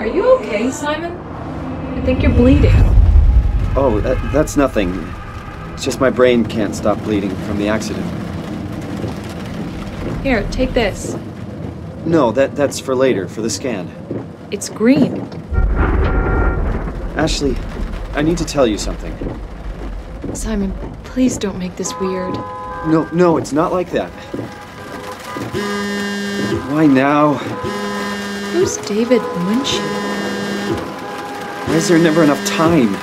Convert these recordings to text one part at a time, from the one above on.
Are you okay, Simon? I think you're bleeding. Oh, that's nothing. It's just my brain can't stop bleeding from the accident. Here, take this. No, that's for later, for the scan. It's green. Ashley, I need to tell you something. Simon, please don't make this weird. No, it's not like that. Why now? Who's David Munshi? Why is there never enough time?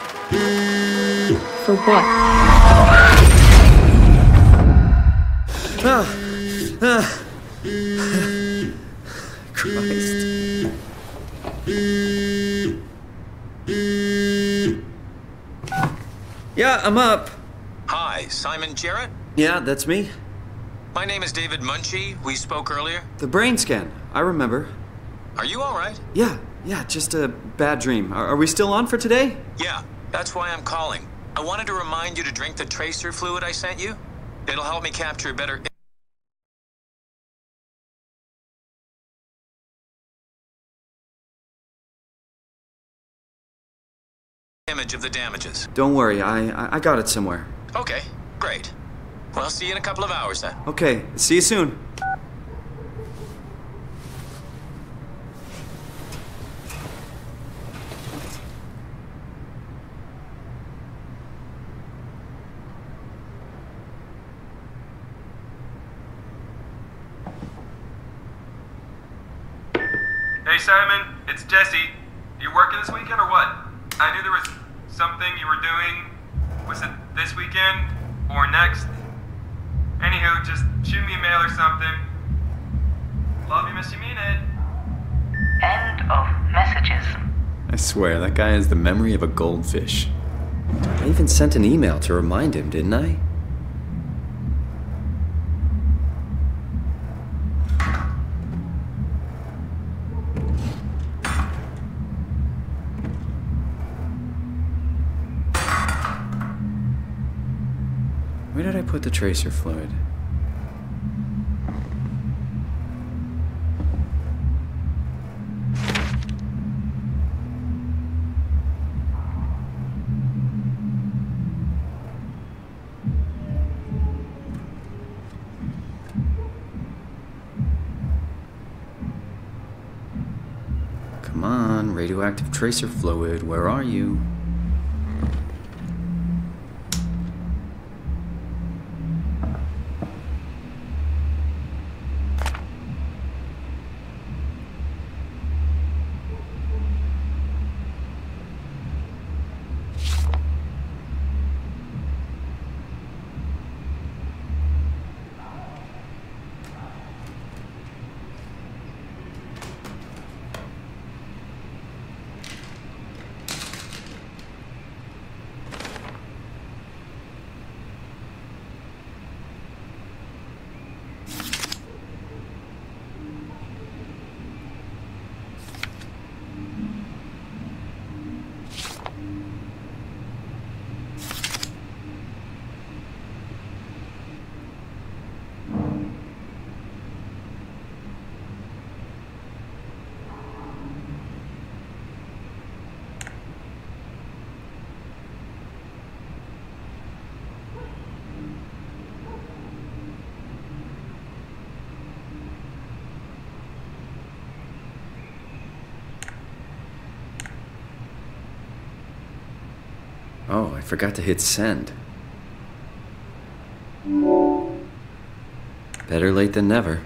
For what? Christ. Yeah, I'm up. Hi, Simon Jarrett? Yeah, that's me. My name is David Munshi. We spoke earlier. The brain scan. I remember. Are you all right? Yeah, just a bad dream. Are we still on for today? Yeah, that's why I'm calling. I wanted to remind you to drink the tracer fluid I sent you. It'll help me capture a better image of the damages. Don't worry, I got it somewhere. Okay, great. Well, see you in a couple of hours then. Okay, see you soon. Hey Simon, it's Jesse. You working this weekend or what? I knew there was something you were doing. Was it this weekend or next? Anywho, just shoot me a mail or something. Love you, miss you, mean it. End of messages. I swear, that guy has the memory of a goldfish. I even sent an email to remind him, didn't I? Where did I put the tracer fluid? Come on, radioactive tracer fluid, where are you? Oh, I forgot to hit send. Better late than never.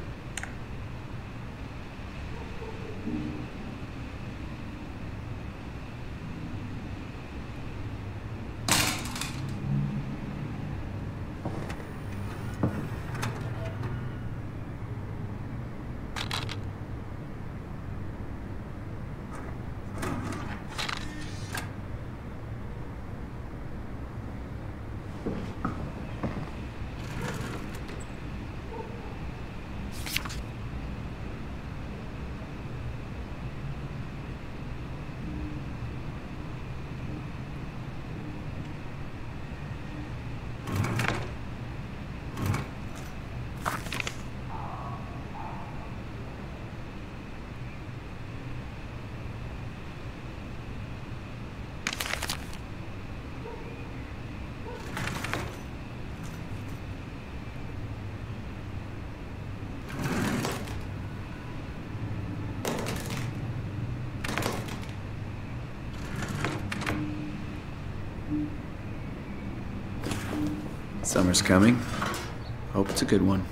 Summer's coming. Hope it's a good one.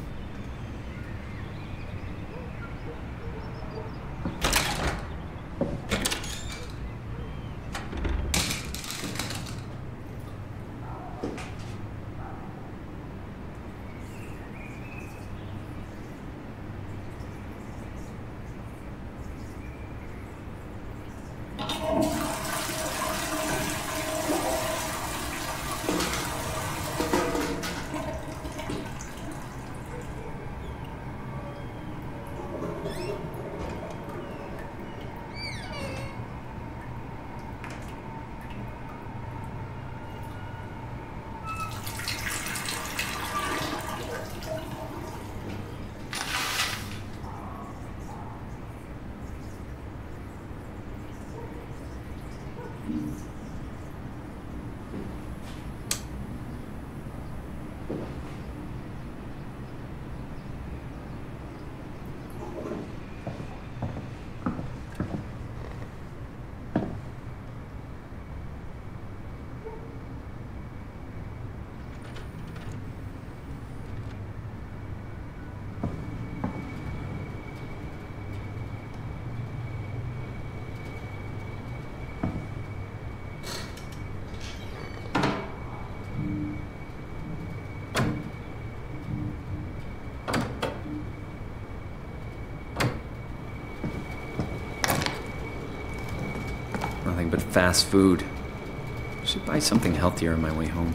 Nothing but fast food. Should buy something healthier on my way home.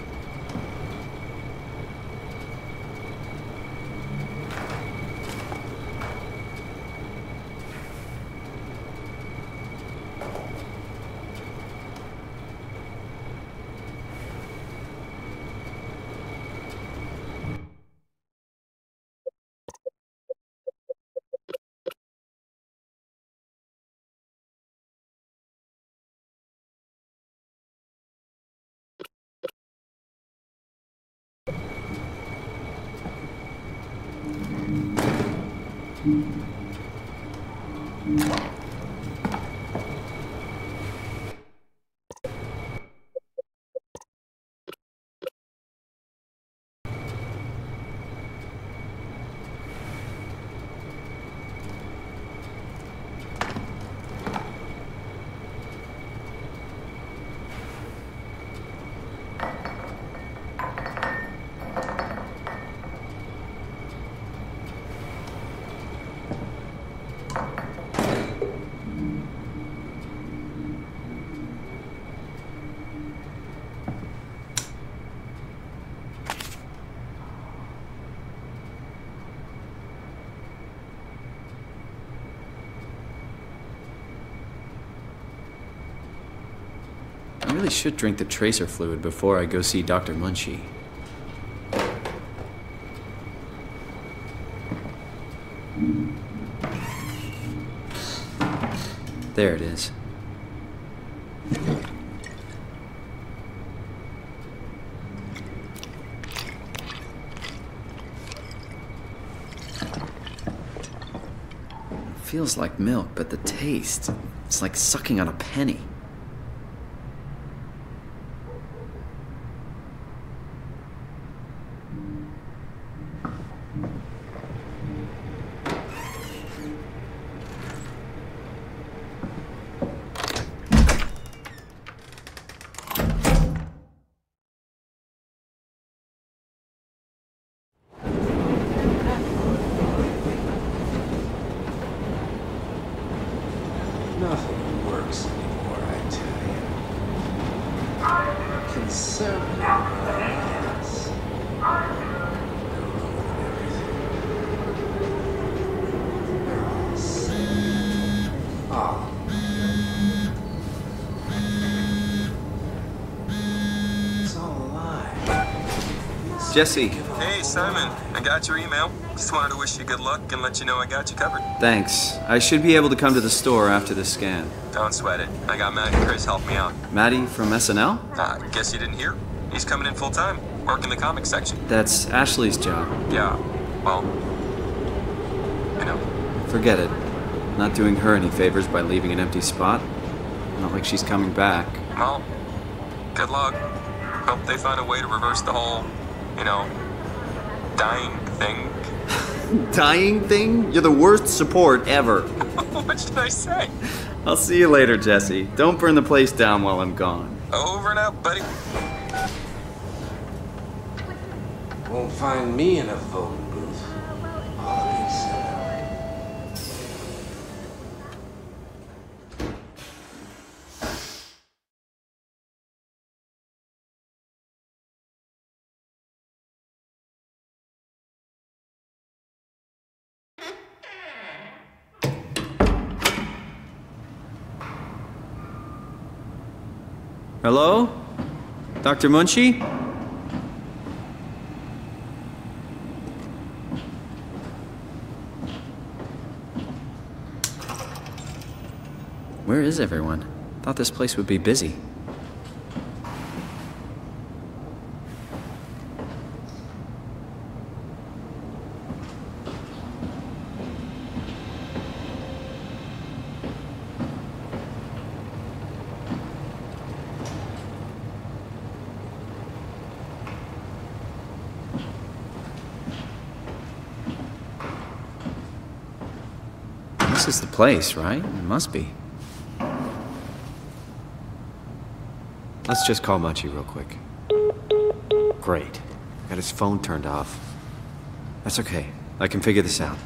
I really should drink the tracer fluid before I go see Dr. Munchie. There it is. It feels like milk, but the taste, it's like sucking on a penny. Nothing works anymore, I tell you. Conservative ass. Oh. It's all a lie. Jesse. Hey, Simon. I got your email. Just wanted to wish you good luck and let you know I got you covered. Thanks. I should be able to come to the store after the scan. Don't sweat it. I got Matt and Chris help me out. Maddie from SNL? Guess you didn't hear? He's coming in full time, working the comics section. That's Ashley's job. Yeah, well, you know. Forget it. Not doing her any favors by leaving an empty spot. Not like she's coming back. Well, good luck. Hope they find a way to reverse the whole you know, dying thing. Dying thing? You're the worst support ever. What should I say? I'll see you later, Jesse. Don't burn the place down while I'm gone. Over and out, buddy. Won't find me in a voting booth. All of these set up. Hello? Dr. Munchie? Where is everyone? Thought this place would be busy. This is the place, right? It must be. Let's just call Munchie real quick. Great. Got his phone turned off. That's okay. I can figure this out.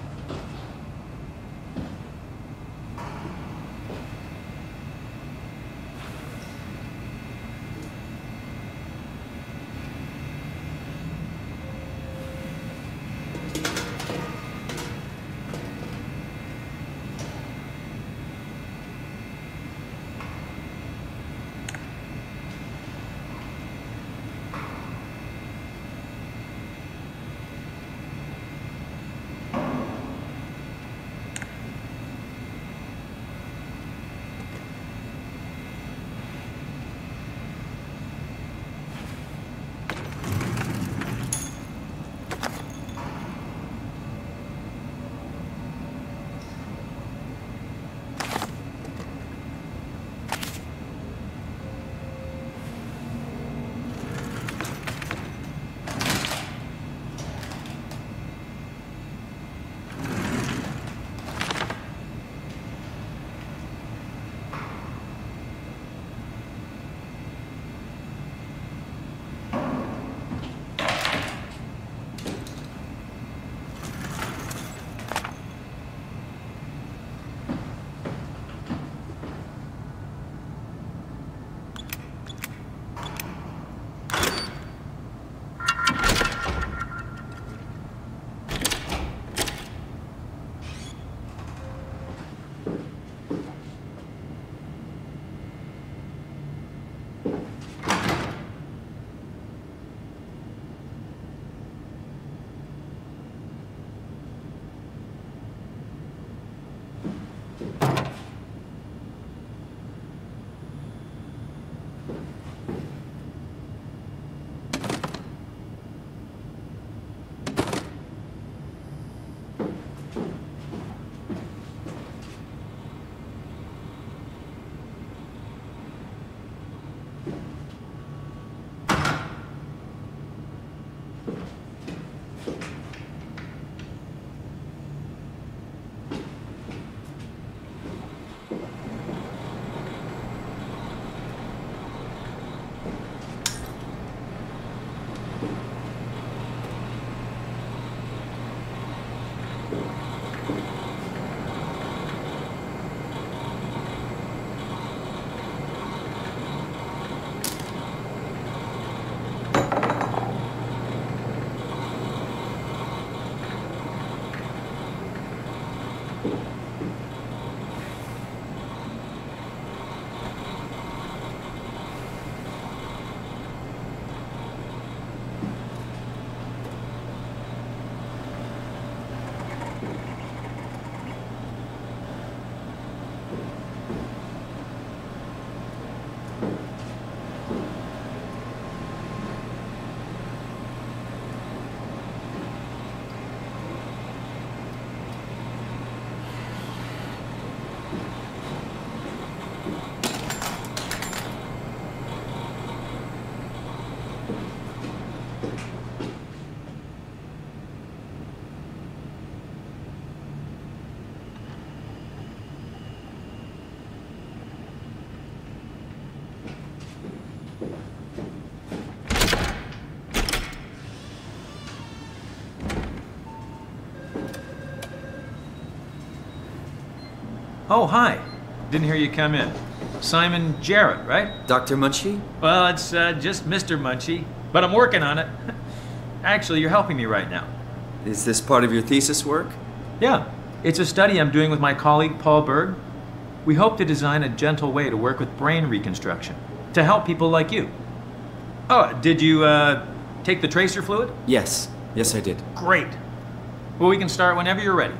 Oh, hi. Didn't hear you come in. Simon Jarrett, right? Dr. Munchie? Well, it's just Mr. Munchie, but I'm working on it. Actually, you're helping me right now. Is this part of your thesis work? Yeah, it's a study I'm doing with my colleague Paul Berg. We hope to design a gentle way to work with brain reconstruction to help people like you. Oh, did you take the tracer fluid? Yes. Yes, I did. Great. Well, we can start whenever you're ready.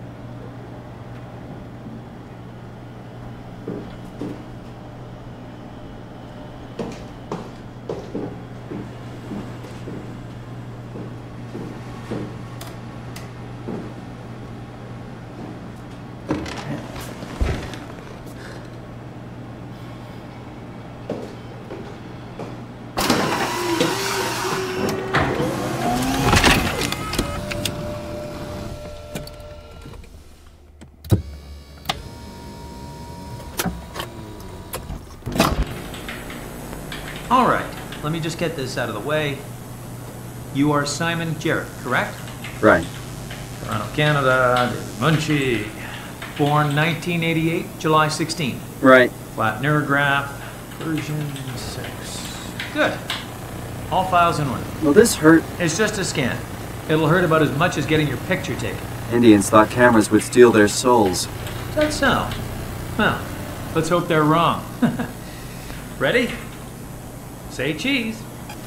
All right, let me just get this out of the way. You are Simon Jarrett, correct? Right. Toronto, Canada, David Munchie. Born 1988, July 16. Right. Flat neurograph, version 6. Good. All files in order. Will this hurt? It's just a scan. It'll hurt about as much as getting your picture taken. Indians thought cameras would steal their souls. Is that so? Well, let's hope they're wrong. Ready? Say cheese.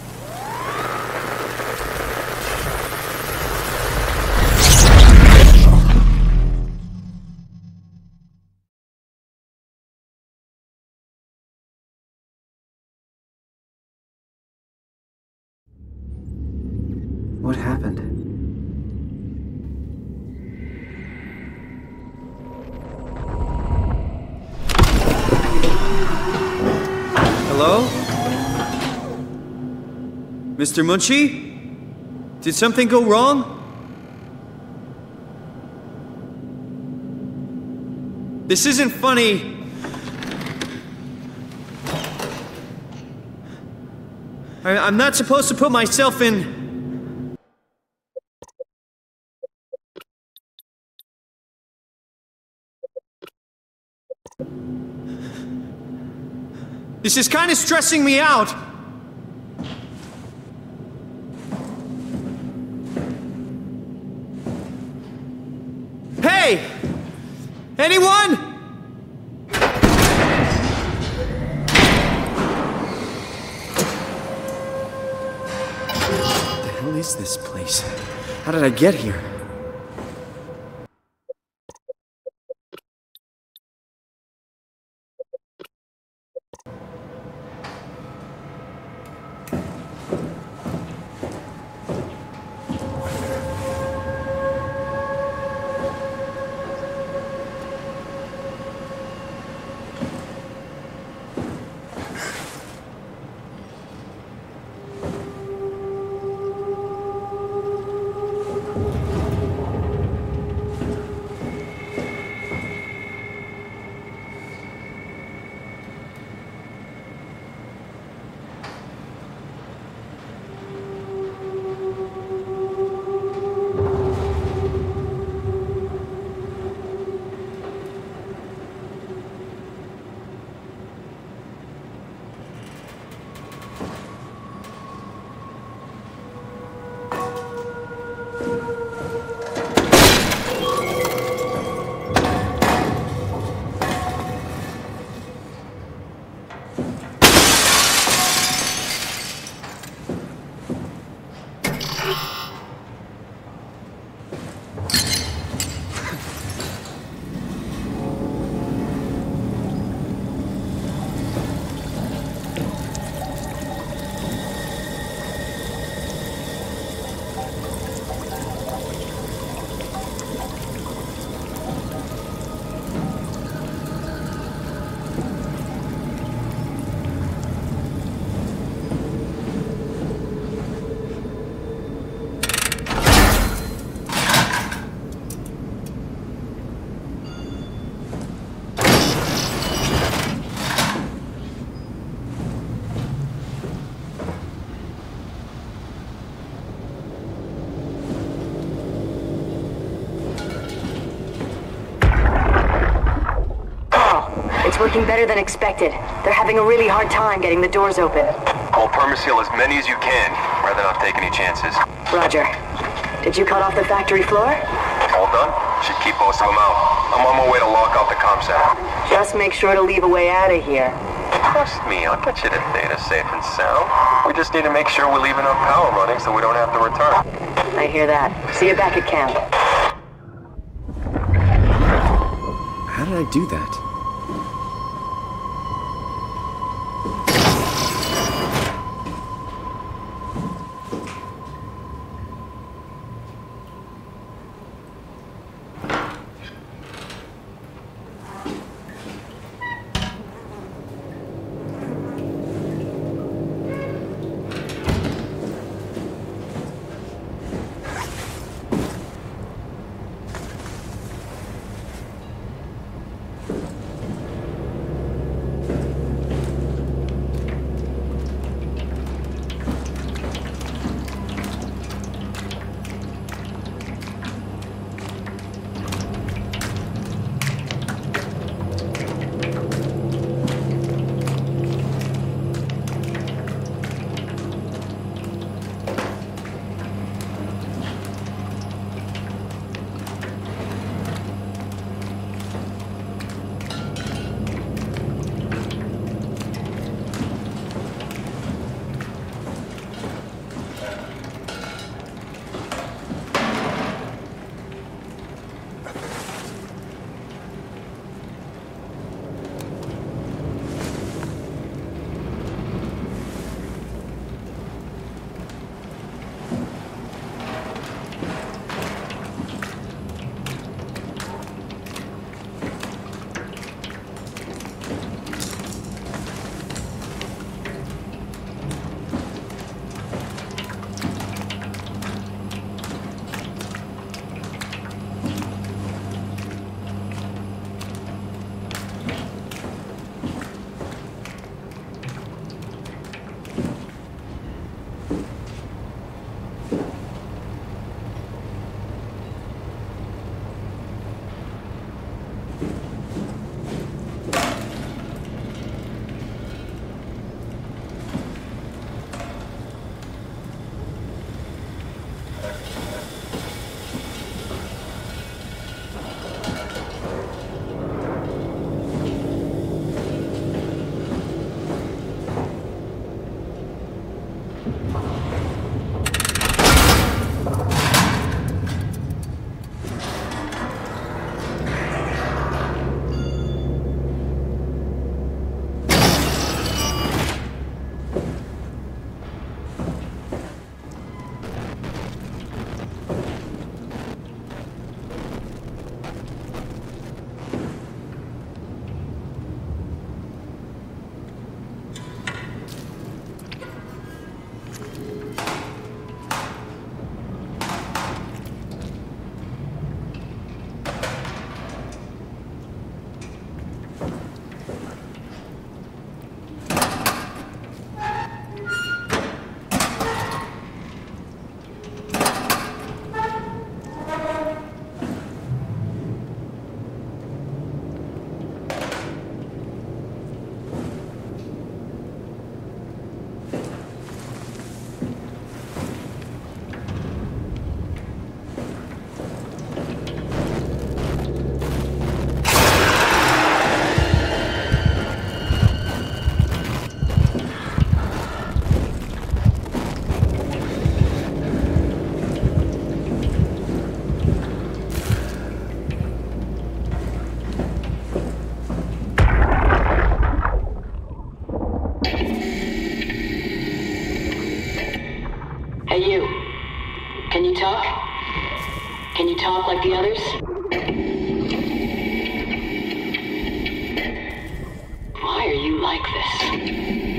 What happened? Hello? Mr. Munchie? Did something go wrong? This isn't funny. I'm not supposed to put myself in... This is kind of stressing me out. Hey! Anyone? What the hell is this place? How did I get here? It's working better than expected. They're having a really hard time getting the doors open. I'll permaseal as many as you can, rather not take any chances. Roger. Did you cut off the factory floor? All done? Should keep most of them out. I'm on my way to lock off the comm center. Just make sure to leave a way out of here. Trust me, I'll get you the data safe and sound. We just need to make sure we leave enough power running so we don't have to return. I hear that. See you back at camp. How did I do that? Hey, you. Can you talk? Can you talk like the others? Why are you like this?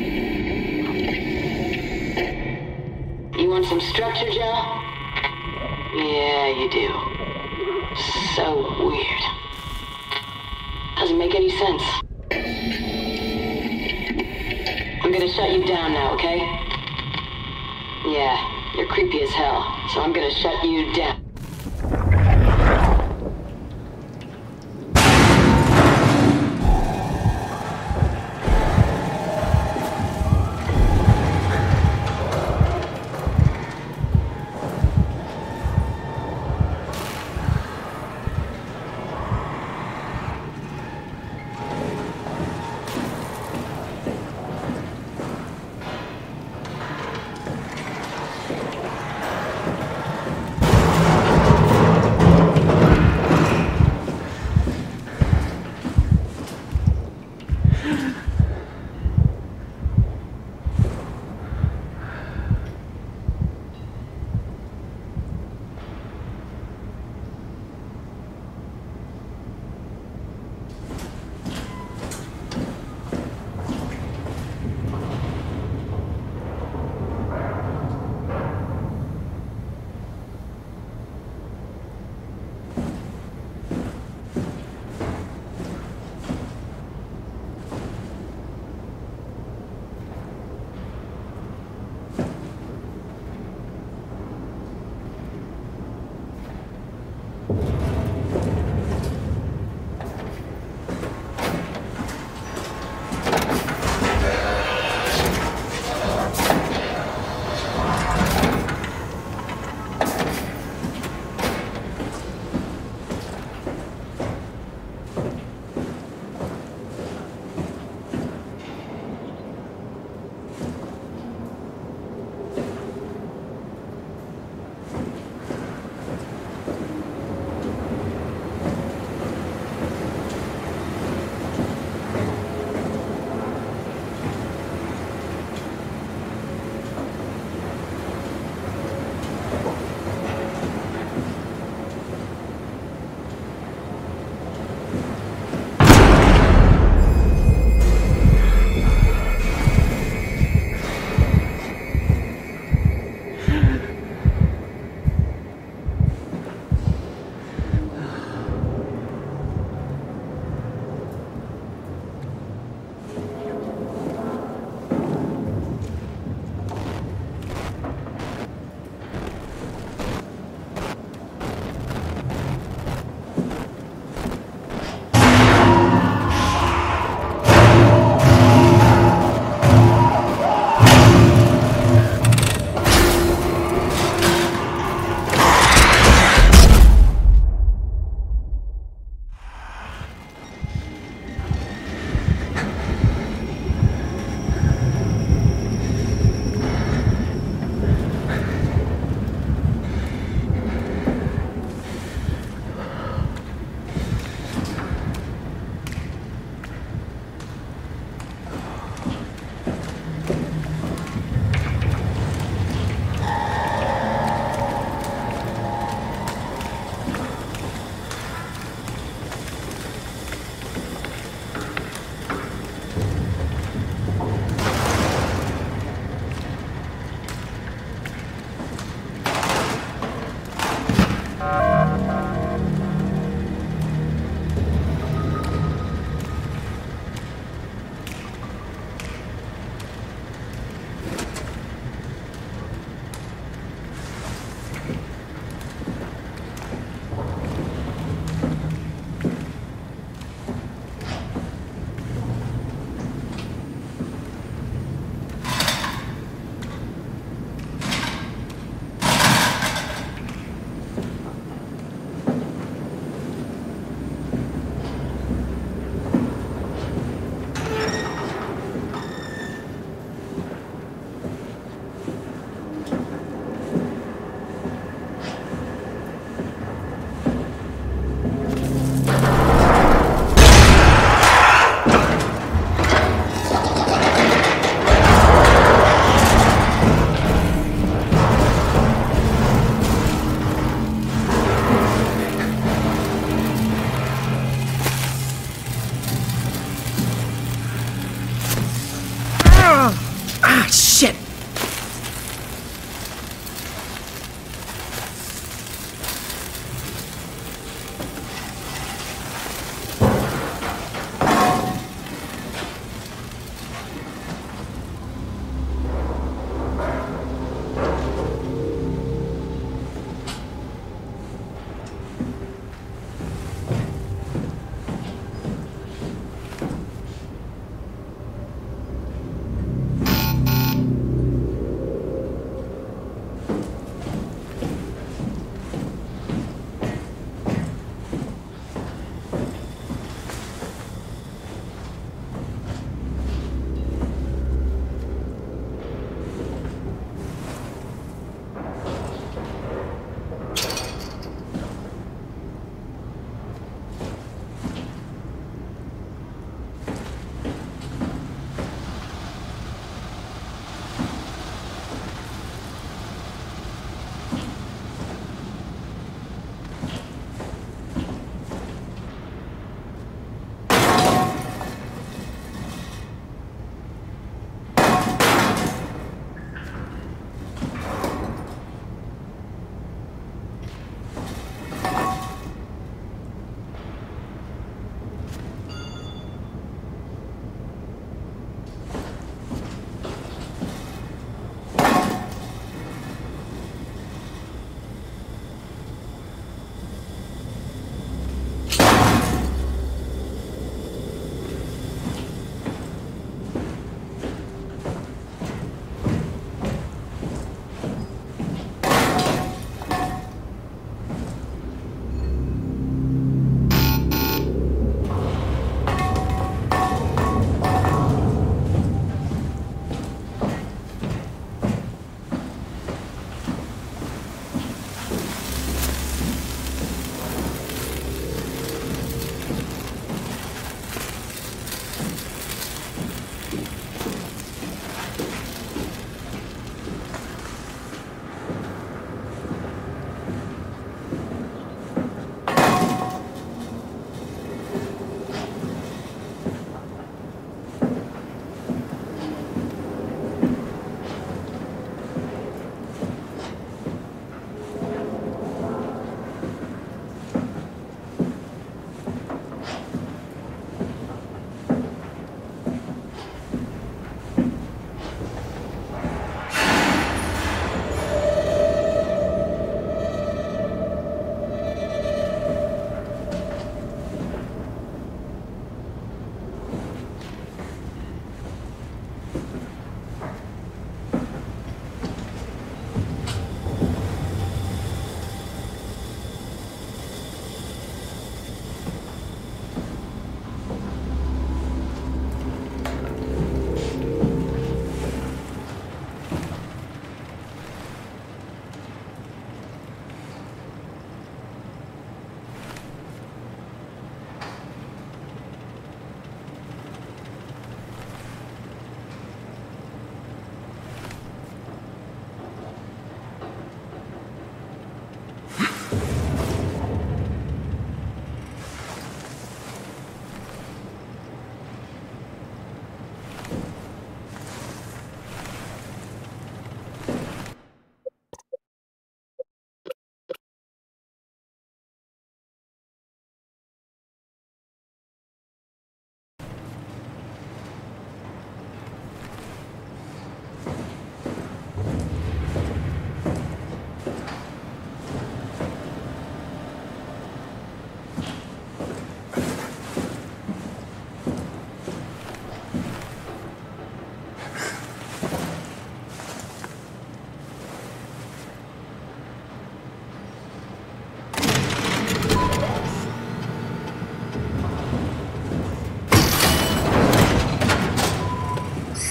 You want some structure, Joe? Yeah, you do. So weird. Doesn't make any sense. I'm gonna shut you down now, okay? Yeah, you're creepy as hell, so I'm gonna shut you down.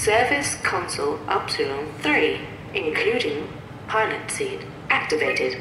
Service console Upsilon 3, including pilot seat, activated.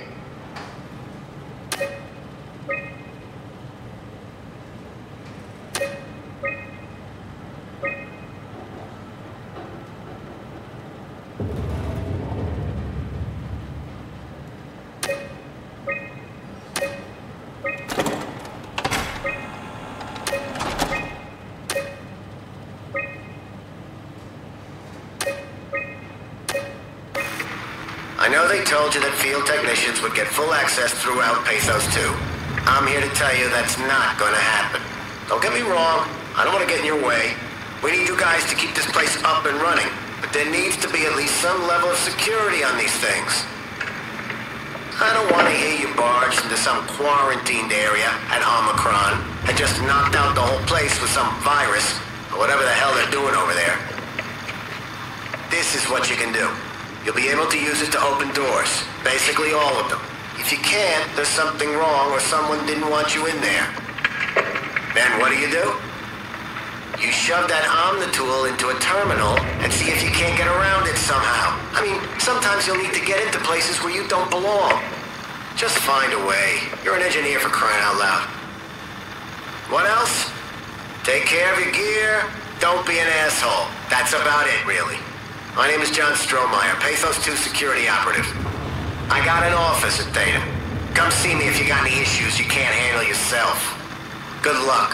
I know they told you that field technicians would get full access throughout Pathos 2. I'm here to tell you that's not gonna happen. Don't get me wrong, I don't want to get in your way. We need you guys to keep this place up and running, but there needs to be at least some level of security on these things. I don't want to hear you barged into some quarantined area at Omicron and just knocked out the whole place with some virus, or whatever the hell they're doing over there. This is what you can do. You'll be able to use it to open doors. Basically all of them. If you can't, there's something wrong or someone didn't want you in there. Then what do? You shove that Omnitool into a terminal and see if you can't get around it somehow. I mean, sometimes you'll need to get into places where you don't belong. Just find a way. You're an engineer, for crying out loud. What else? Take care of your gear. Don't be an asshole. That's about it, really. My name is John Strohmeyer, Pathos 2 security operative. I got an office at Theta. Come see me if you got any issues you can't handle yourself. Good luck.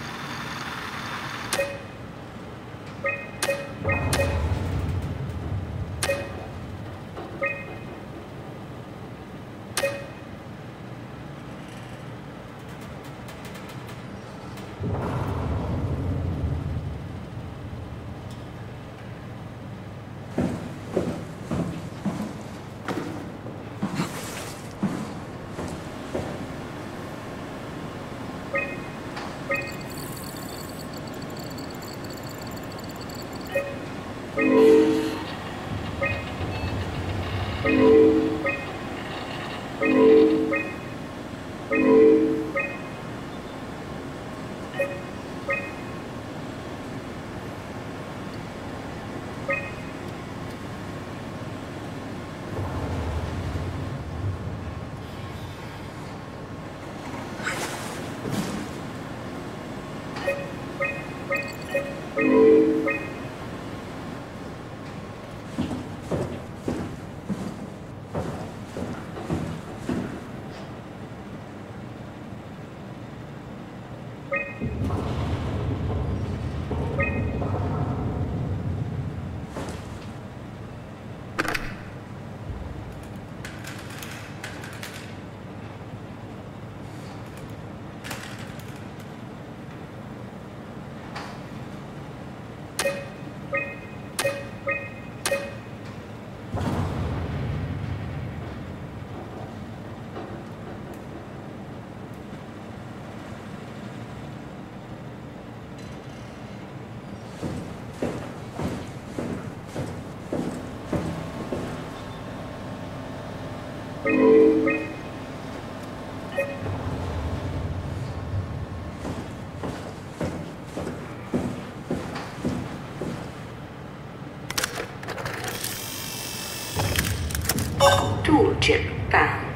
Tool chip found.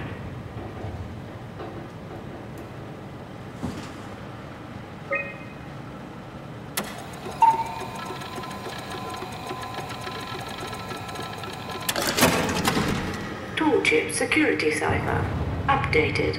Tool chip security cipher updated.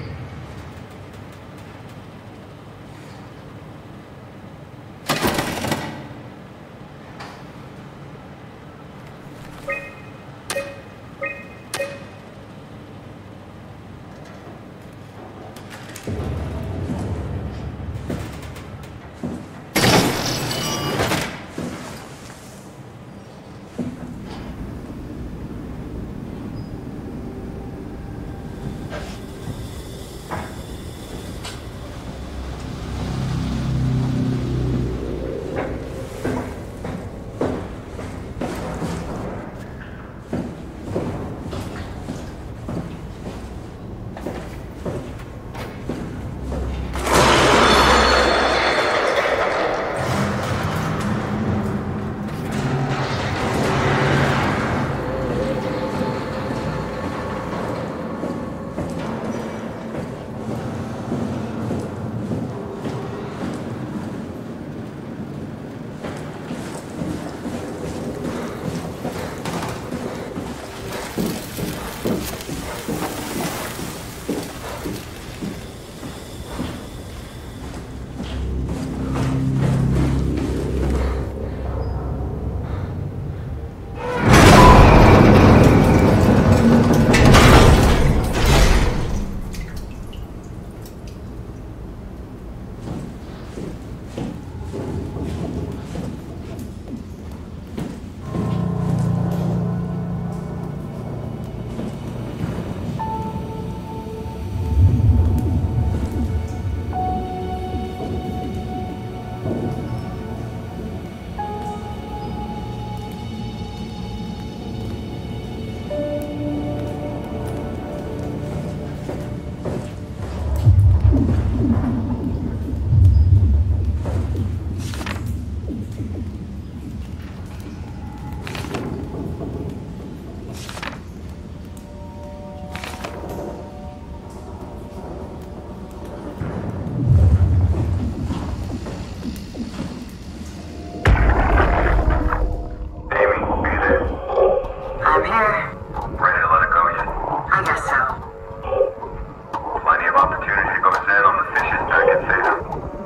opportunity goes in on the fishes back in Theta.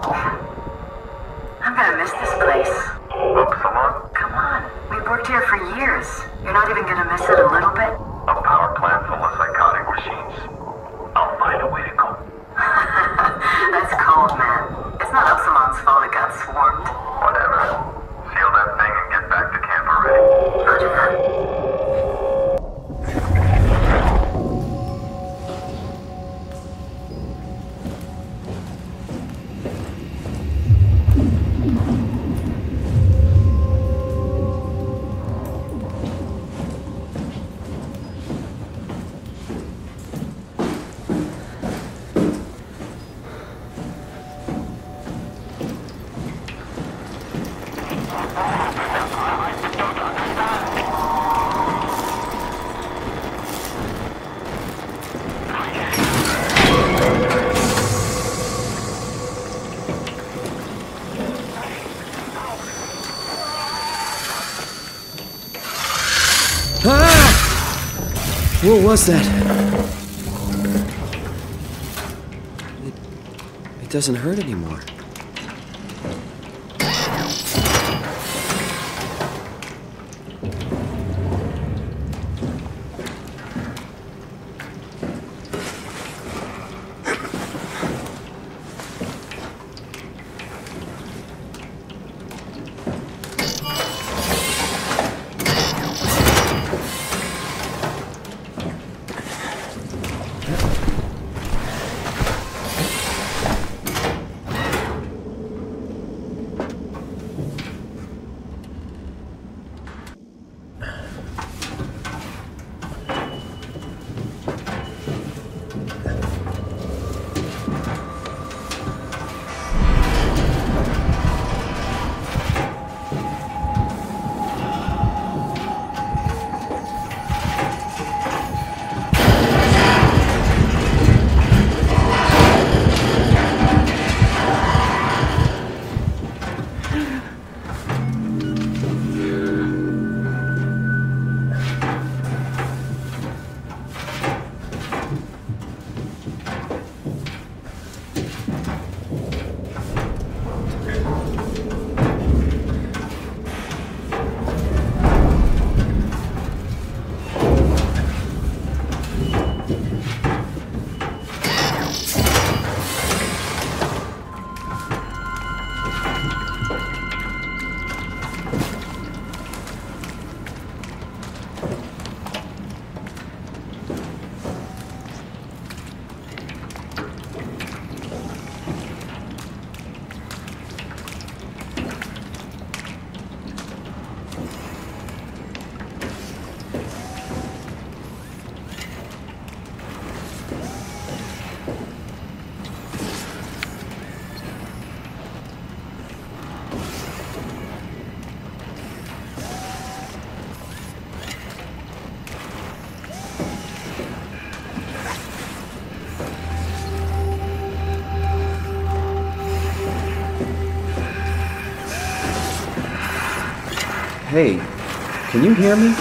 I'm gonna miss this place. Upsilon? Come on. We've worked here for years. You're not even gonna miss it a little bit? A power plant full of psychotic machines. I'll find a way to go. That's cold, man. It's not Upsilon's fault it got swarmed. Whatever. Seal that thing and get back to camp already. Roger that. What was that? It doesn't hurt anymore. Hey, can you hear me?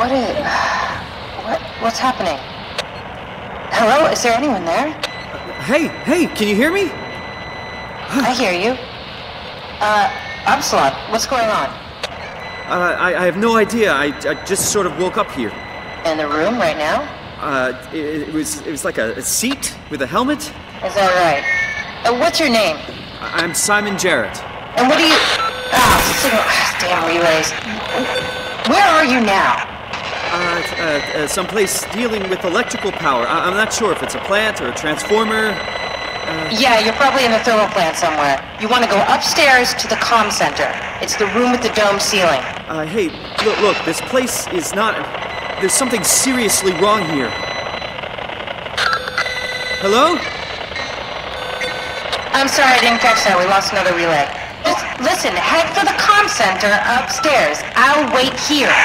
What's happening? Hello? Is there anyone there? Hey, can you hear me? I hear you. Upsilon, what's going on? I have no idea. I just sort of woke up here. In the room right now? It was like a seat with a helmet. Is that right? What's your name? I'm Simon Jarrett. And what do you... damn relays. Where are you now? Someplace dealing with electrical power. I'm not sure if it's a plant or a transformer. Yeah, you're probably in the thermal plant somewhere. You want to go upstairs to the comm center. It's the room with the dome ceiling. Hey, look, this place is not... There's something seriously wrong here. Hello? I'm sorry, I didn't catch that. We lost another relay. Just listen, head for the comm center upstairs. I'll wait here.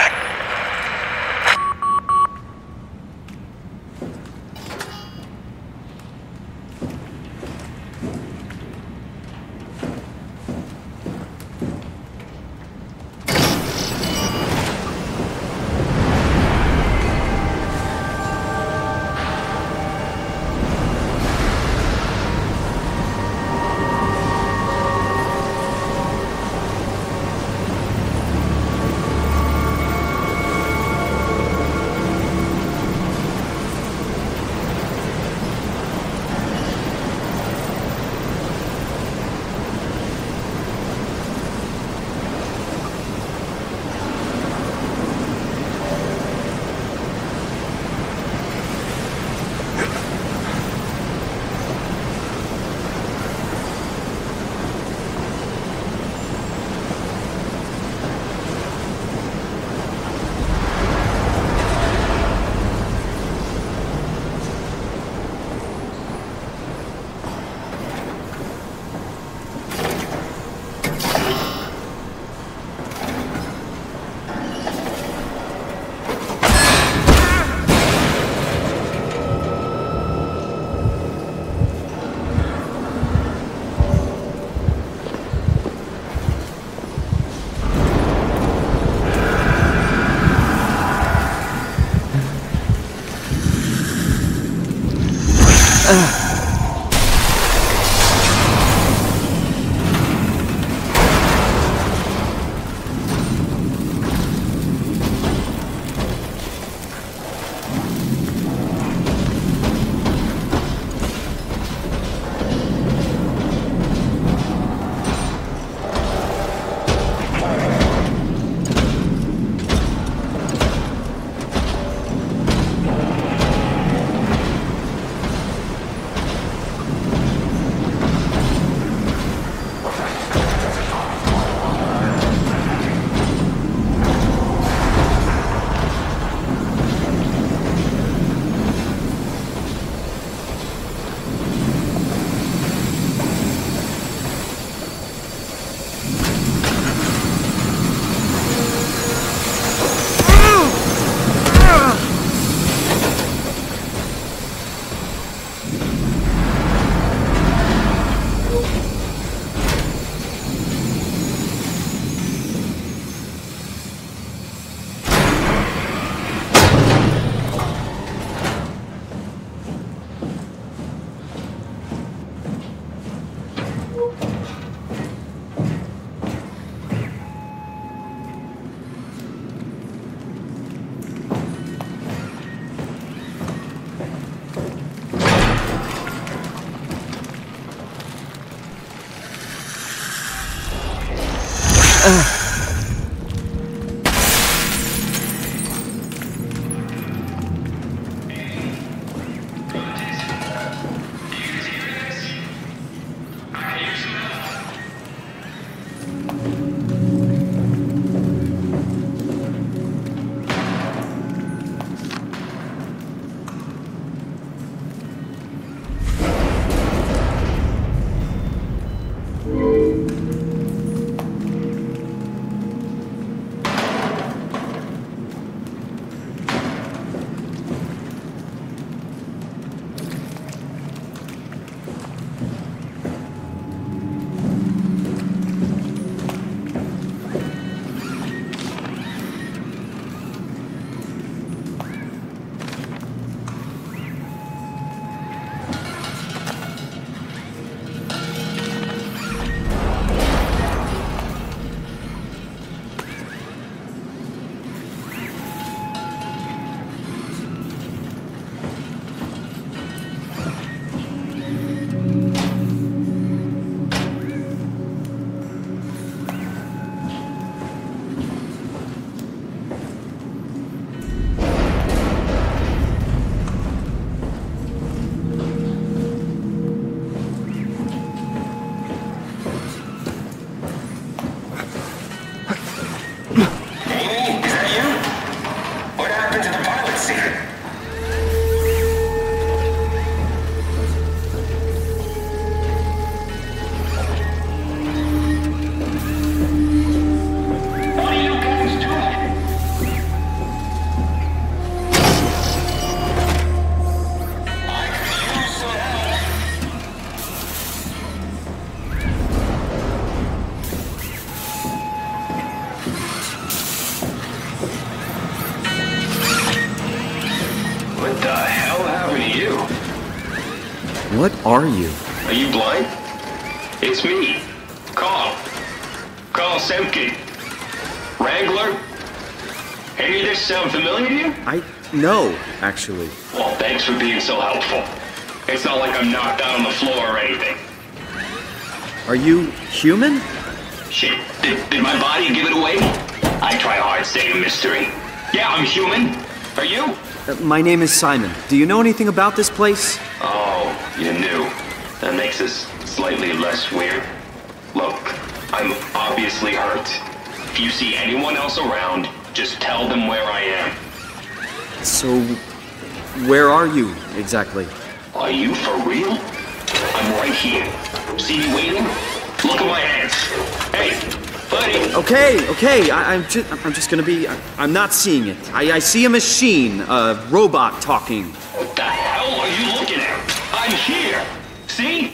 What are you? Are you blind? It's me. Carl. Carl Semke. Wrangler? Any of this sound familiar to you? No, actually. Well, thanks for being so helpful. It's not like I'm knocked out on the floor or anything. Are you human? Shit, did my body give it away? I try hard staying a mystery. Yeah, I'm human. Are you? My name is Simon. Do you know anything about this place? Oh, you knew. That makes this slightly less weird. Look, I'm obviously hurt. If you see anyone else around, just tell them where I am. So, where are you exactly? Are you for real? I'm right here. See me waiting? Look at my hands. Hey, buddy. Okay. I'm just gonna be. I'm not seeing it. I see a machine, a robot talking. What the hell are you looking at? I'm here. See?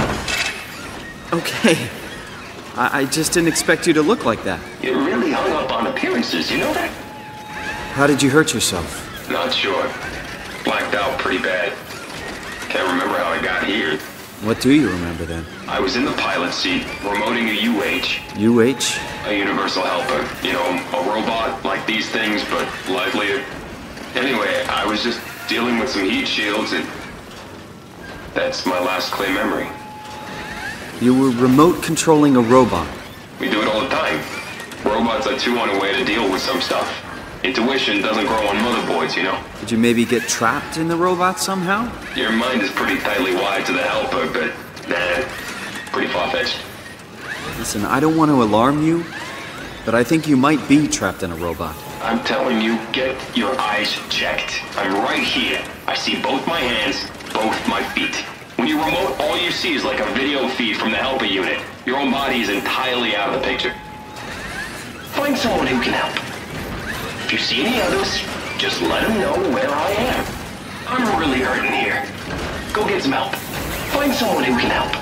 Okay. I just didn't expect you to look like that. You're really hung up on appearances, you know that? How did you hurt yourself? Not sure. Blacked out pretty bad. Can't remember how I got here. What do you remember then? I was in the pilot seat, remoting a UH. UH? A universal helper. You know, a robot like these things, but livelier. Anyway, I was just dealing with some heat shields and that's my last clear memory. You were remote controlling a robot. We do it all the time. Robots are too unaware to deal with some stuff. Intuition doesn't grow on motherboards, you know? Did you maybe get trapped in the robot somehow? Your mind is pretty tightly wired to the helper, but nah, pretty far-fetched. Listen, I don't want to alarm you, but I think you might be trapped in a robot. I'm telling you, get your eyes checked. I'm right here. I see both my hands, both my feet. When you remote, all you see is like a video feed from the helper unit. Your own body is entirely out of the picture. Find someone who can help. If you see any others, just let them know where I am. I'm really hurting here. Go get some help. Find someone who can help.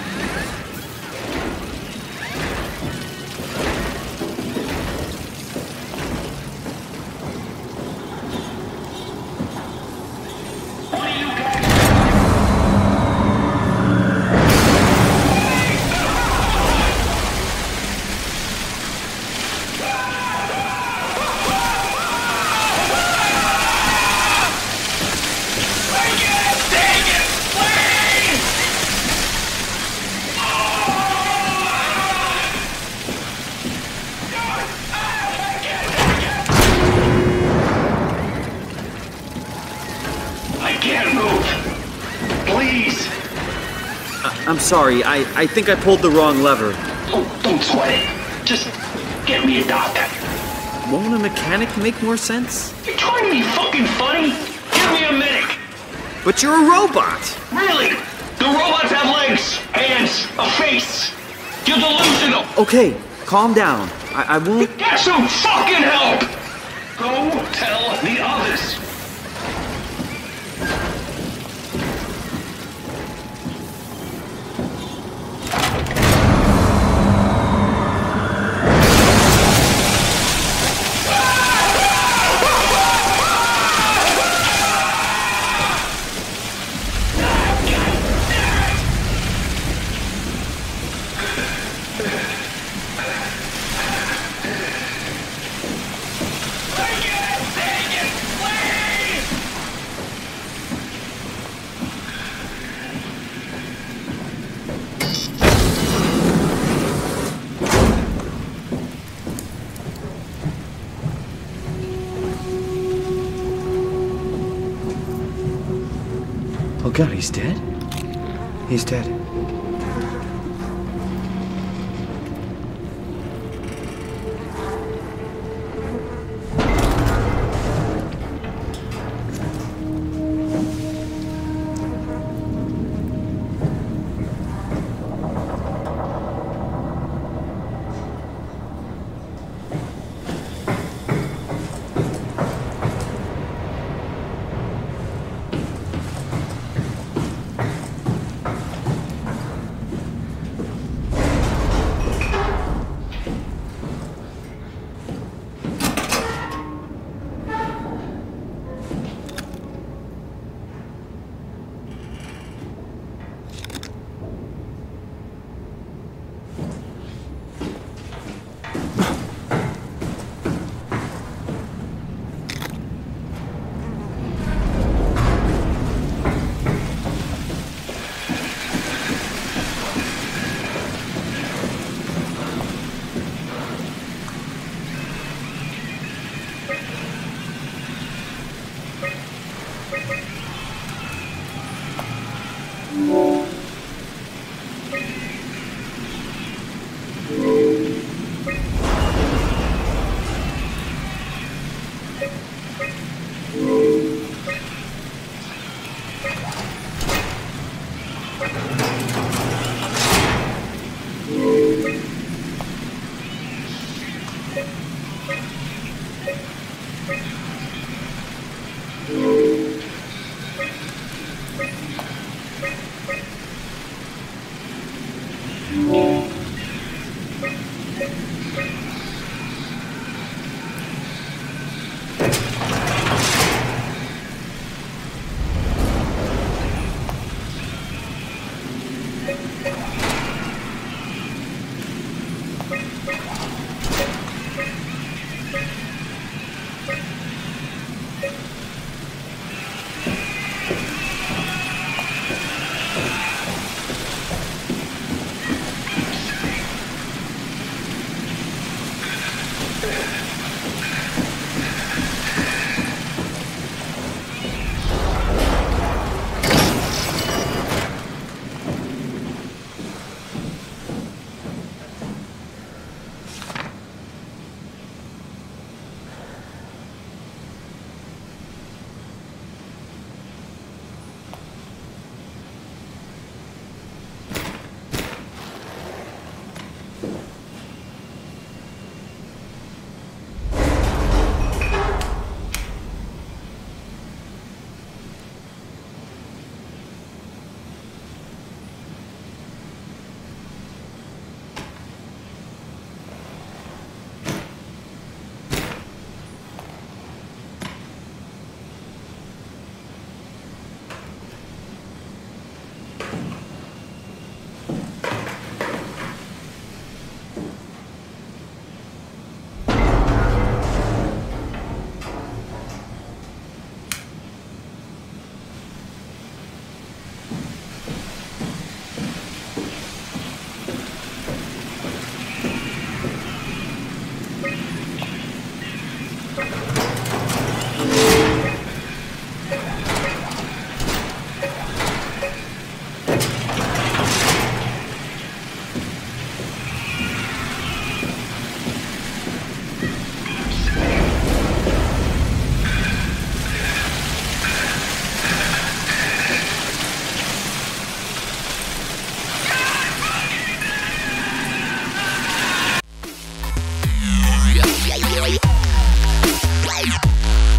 I'm sorry, I think I pulled the wrong lever. Oh, don't sweat it. Just get me a doctor. Won't a mechanic make more sense? You trying to be fucking funny? Give me a medic. But you're a robot. Really? The robots have legs, hands, a face. You're delusional. Okay, calm down. I won't... Get some fucking help! Go tell the others. Oh God, he's dead? He's dead. Yeah.